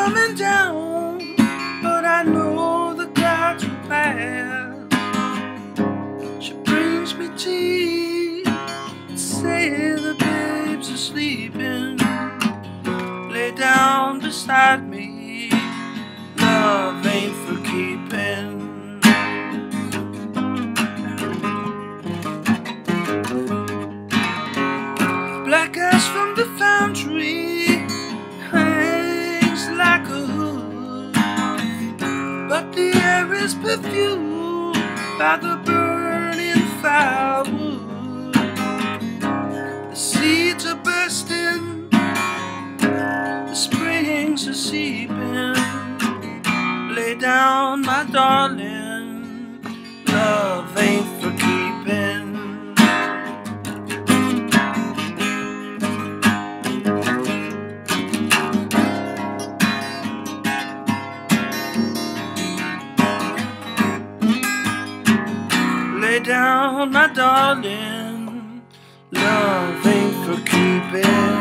coming down, but I know the clouds will pass. She brings me tea and say the babes are sleeping. Lay down beside me, love ain't for keeping. Black ash from the foundry hangs like a hood, but the air is perfumed by the burning firewood. The seeds are bursting, the springs are seeping. Lay down, my darling, love ain't for keeping. Lay down, my darling, love ain't for keeping.